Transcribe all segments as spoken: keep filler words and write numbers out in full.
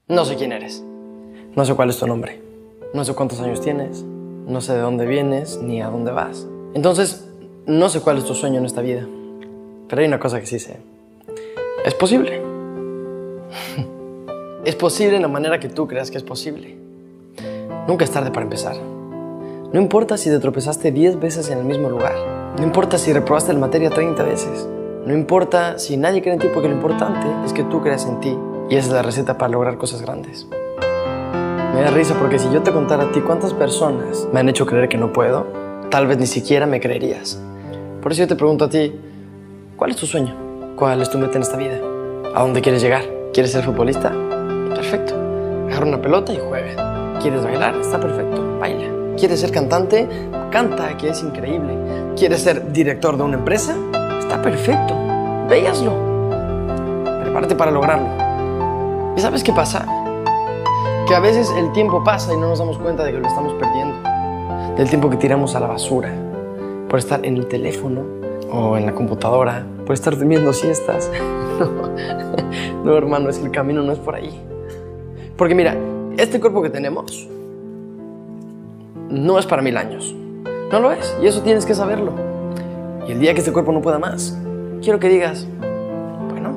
No sé quién eres. No sé cuál es tu nombre. No sé cuántos años tienes. No sé de dónde vienes ni a dónde vas. Entonces, no sé cuál es tu sueño en esta vida. Pero hay una cosa que sí sé. Es posible. Es posible en la manera que tú creas que es posible. Nunca es tarde para empezar. No importa si te tropezaste diez veces en el mismo lugar. No importa si reprobaste la materia treinta veces. No importa si nadie cree en ti, porque lo importante es que tú creas en ti. Y esa es la receta para lograr cosas grandes. Me da risa porque si yo te contara a ti cuántas personas me han hecho creer que no puedo, tal vez ni siquiera me creerías. Por eso yo te pregunto a ti, ¿cuál es tu sueño? ¿Cuál es tu meta en esta vida? ¿A dónde quieres llegar? ¿Quieres ser futbolista? Perfecto. Agarra una pelota y juega. ¿Quieres bailar? Está perfecto. Baila. ¿Quieres ser cantante? Canta, que es increíble. ¿Quieres ser director de una empresa? Está perfecto. Ve y hazlo. Prepárate para lograrlo. ¿Y sabes qué pasa? Que a veces el tiempo pasa y no nos damos cuenta de que lo estamos perdiendo. Del tiempo que tiramos a la basura por estar en el teléfono o en la computadora, por estar durmiendo siestas. No, no, hermano, es que el camino no es por ahí. Porque mira, este cuerpo que tenemos no es para mil años. No lo es, y eso tienes que saberlo. Y el día que este cuerpo no pueda más, quiero que digas, bueno,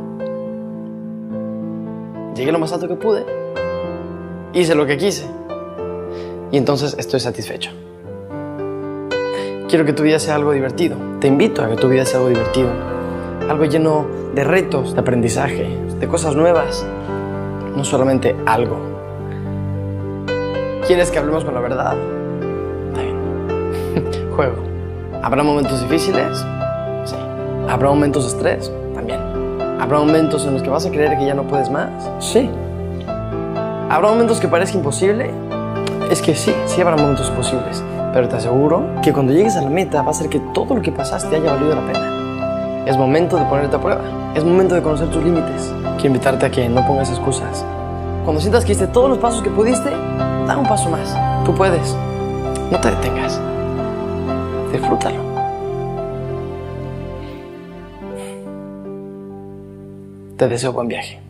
llegué lo más alto que pude, hice lo que quise, y entonces estoy satisfecho. Quiero que tu vida sea algo divertido. Te invito a que tu vida sea algo divertido. Algo lleno de retos, de aprendizaje, de cosas nuevas. No solamente algo. ¿Quieres que hablemos con la verdad? Está bien. Juego. ¿Habrá momentos difíciles? Sí. ¿Habrá momentos de estrés? También. ¿Habrá momentos en los que vas a creer que ya no puedes más? Sí. ¿Habrá momentos que parezca imposible? Es que sí, sí habrá momentos imposibles. Pero te aseguro que cuando llegues a la meta va a ser que todo lo que pasaste haya valido la pena. Es momento de ponerte a prueba. Es momento de conocer tus límites. Quiero invitarte a que no pongas excusas. Cuando sientas que hiciste todos los pasos que pudiste, da un paso más. Tú puedes. No te detengas. Disfrútalo. Te deseo buen viaje.